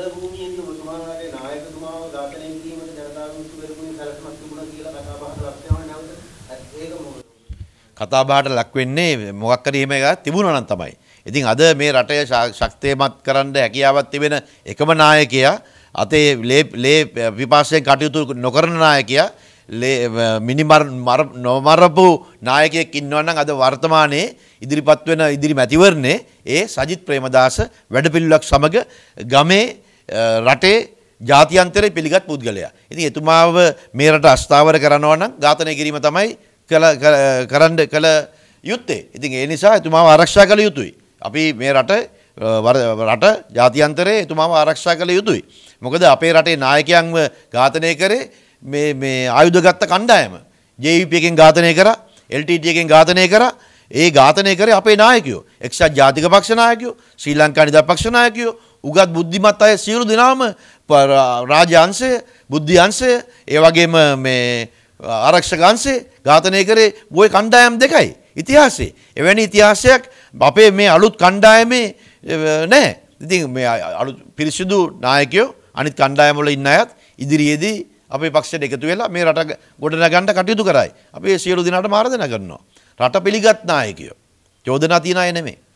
භූමියේදී ඔබතුමාගේ නායකතුමාව ඝාතනය කිරීමට ජනතා විමුක්ති පෙරමුණේ සැලසුමක් තිබුණා කියලා කතා බහට ලක් වෙනවනේ නැවත. ඒක මොකද? කතා බහට ලක් වෙන්නේ මොකක් හරි එහෙම එකක් තිබුණා නම් තමයි. ඉතින් අද මේ රටේ ශක්තිමත් කරන්න හැකියාවක් තිබෙන එකම නායකයා අතේ ලේ විපාසයෙන් කටයුතු නොකරන නායකයා නොමරපු නායකයෙක් ඉන්නවා නම් අද වර්තමානයේ ඉදිරිපත් වෙන ඉදිරි මැතිවරණේ ඒ සජිත් ප්‍රේමදාස වැඩපිළිවෙලක් සමග ගමේ රටේ ජාත්‍යන්තරේ පිළිගත් පුද්ගලයා. ඉතින් එතුමාව මේ රට අස්ථාවර කරනවා නම් ඝාතනය කිරීම තමයි කළ යුත්තේ. ඉතින් ඒ නිසා එතුමාව ආරක්ෂා කළ යුතුයි. අපි මේ රට ජාත්‍යන්තරේ එතුමාව ආරක්ෂා කළ යුතුයි. මොකද අපේ රටේ නායකයන්ව ඝාතනය කරේ මේ ආයුධ ගත්ත කණ්ඩායම. JVP එකෙන් ඝාතනය කරා, LTT එකෙන් ඝාතනය කරා. ඒ ඝාතනය කරේ අපේ නායකයෝ. එක්සත් ජාතික පක්ෂ නායකයෝ, ශ්‍රී ලංකා නිදහස් පක්ෂ නායකයෝ, උගත් බුද්ධිමත් අය සියලු දෙනාම රාජ්‍ය අංශය, බුද්ධි අංශය, ඒ වගේම මේ ආරක්ෂක අංශය ඝාතනය කරේ ওই කණ්ඩායම් දෙකයි. ඉතිහාසයේ එවැනි ඉතිහාසයක් අපේ මේ අලුත් කණ්ඩායමේ නැහැ. ඉතින් මේ අලුත් පිරිසිදු නායකයෝ අනිත් කණ්ඩායම් වල ඉන්න අයත් ඉදිරියේදී අපේ පක්ෂයට එකතු වෙලා මේ රට ගොඩනගන්න කටයුතු කරයි. අපි සියලු දෙනාට මාර්ග දෙනා කරනවා. රට පිළිගත් නායකයෝ. චෝදනා තියන අය නෙමෙයි.